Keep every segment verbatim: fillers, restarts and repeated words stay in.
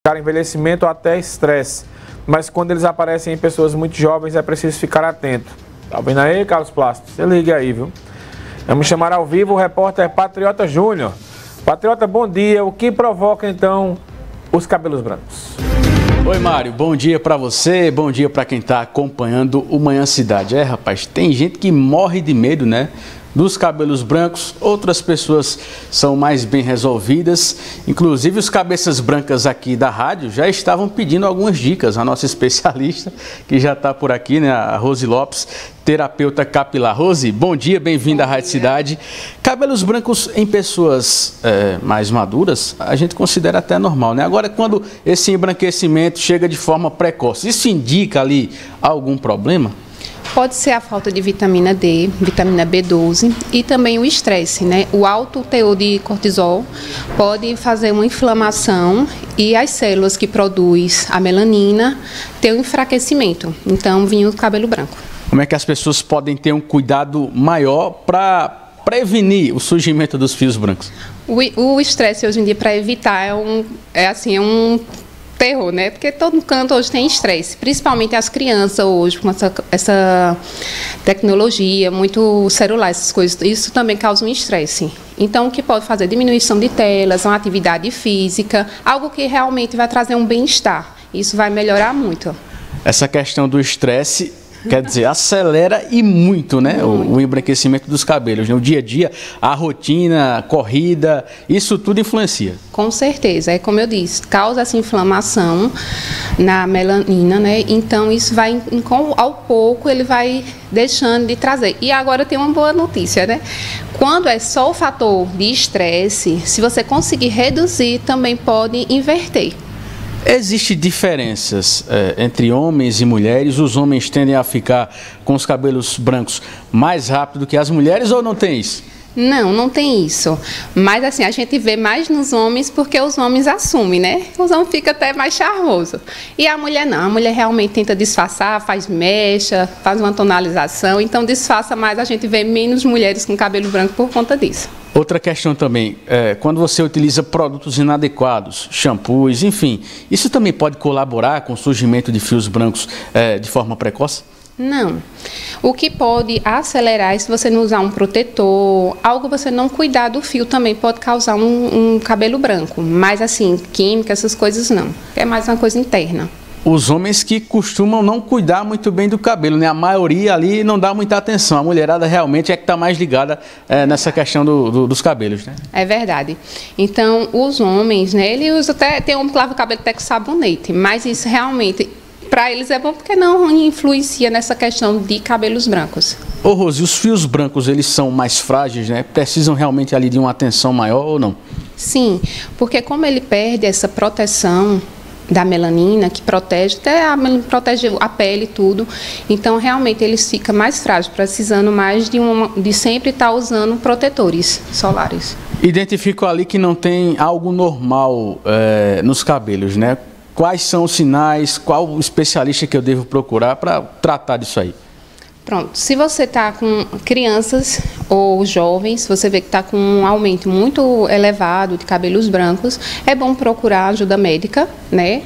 envelhecimento ou até estresse, mas quando eles aparecem em pessoas muito jovens é preciso ficar atento. Tá vendo aí, Carlos Plácido? Você liga aí, viu? Vamos chamar ao vivo o repórter Patriota Júnior. Patriota, bom dia. O que provoca então os cabelos brancos? Oi, Mário, bom dia para você, bom dia para quem está acompanhando o Manhã Cidade. É, rapaz, tem gente que morre de medo, né, dos cabelos brancos, outras pessoas são mais bem resolvidas, inclusive os cabeças brancas aqui da rádio já estavam pedindo algumas dicas. A nossa especialista, que já está por aqui, né, a Rose Lopes, terapeuta capilar. Rose, bom dia, bem-vinda à Rádio Cidade. Cabelos brancos em pessoas é, mais maduras, a gente considera até normal, né? Agora, quando esse embranquecimento chega de forma precoce, isso indica ali algum problema? Pode ser a falta de vitamina D, vitamina B doze e também o estresse, né? O alto teor de cortisol pode fazer uma inflamação e as células que produzem a melanina têm um enfraquecimento. Então, vinha o cabelo branco. Como é que as pessoas podem ter um cuidado maior para prevenir o surgimento dos fios brancos? O estresse hoje em dia, para evitar, é um, é assim, é um terror, né? Porque todo canto hoje tem estresse, principalmente as crianças hoje, com essa, essa tecnologia, muito celular, essas coisas, isso também causa um estresse. Então, o que pode fazer? Diminuição de telas, uma atividade física, algo que realmente vai trazer um bem-estar. Isso vai melhorar muito. Essa questão do estresse, quer dizer, acelera e muito, né, o, o embranquecimento dos cabelos. No dia a dia, a rotina, a corrida, isso tudo influencia. Com certeza, é como eu disse, causa essa inflamação na melanina, né? Então isso vai, ao pouco, ele vai deixando de trazer. E agora tem uma boa notícia, né? Quando é só o fator de estresse, se você conseguir reduzir, também pode inverter. Existem diferenças é, entre homens e mulheres? Os homens tendem a ficar com os cabelos brancos mais rápido que as mulheres ou não tem isso? Não, não tem isso. Mas assim, a gente vê mais nos homens porque os homens assumem, né? Os homens ficam até mais charmosos. E a mulher não. A mulher realmente tenta disfarçar, faz mecha, faz uma tonalização. Então disfarça mais, a gente vê menos mulheres com cabelo branco por conta disso. Outra questão também, é, quando você utiliza produtos inadequados, shampoos, enfim, isso também pode colaborar com o surgimento de fios brancos é, de forma precoce? Não. O que pode acelerar é se você não usar um protetor, algo você não cuidar do fio também pode causar um, um cabelo branco. Mas assim, química, essas coisas não. É mais uma coisa interna. Os homens que costumam não cuidar muito bem do cabelo, né? A maioria ali não dá muita atenção. A mulherada realmente é que está mais ligada é, nessa questão do, do, dos cabelos, né? É verdade. Então, os homens, né? Ele usa até, tem homem que lava o cabelo até com sabonete, mas isso realmente, para eles é bom porque não influencia nessa questão de cabelos brancos. Ô Rose, os fios brancos, eles são mais frágeis, né? Precisam realmente ali de uma atenção maior ou não? Sim, porque como ele perde essa proteção da melanina, que protege, até a, protege a pele e tudo. Então, realmente, eles ficam mais frágeis, precisando mais de, uma, de sempre estar usando protetores solares. Identifico ali que não tem algo normal é, nos cabelos, né? Quais são os sinais, qual o especialista que eu devo procurar para tratar disso aí? Pronto, se você está com crianças ou jovens, você vê que está com um aumento muito elevado de cabelos brancos, é bom procurar ajuda médica, né?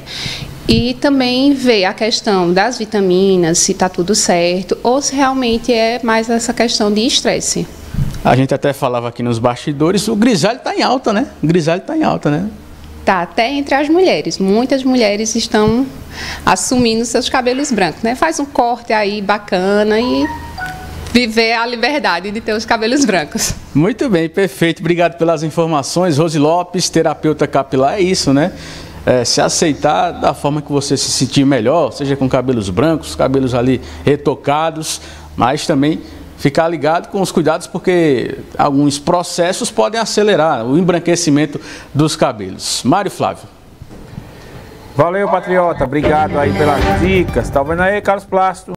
E também ver a questão das vitaminas, se está tudo certo, ou se realmente é mais essa questão de estresse. A gente até falava aqui nos bastidores, o grisalho está em alta, né? O grisalho está em alta, né? Tá, até entre as mulheres. Muitas mulheres estão assumindo seus cabelos brancos, né? Faz um corte aí bacana e viver a liberdade de ter os cabelos brancos. Muito bem, perfeito. Obrigado pelas informações. Rose Lopes, terapeuta capilar, é isso, né? É, se aceitar da forma que você se sentir melhor, seja com cabelos brancos, cabelos ali retocados, mas também ficar ligado com os cuidados, porque alguns processos podem acelerar o embranquecimento dos cabelos. Mário Flávio. Valeu, Patriota. Obrigado aí pelas dicas. Tá vendo aí, Carlos Plácido?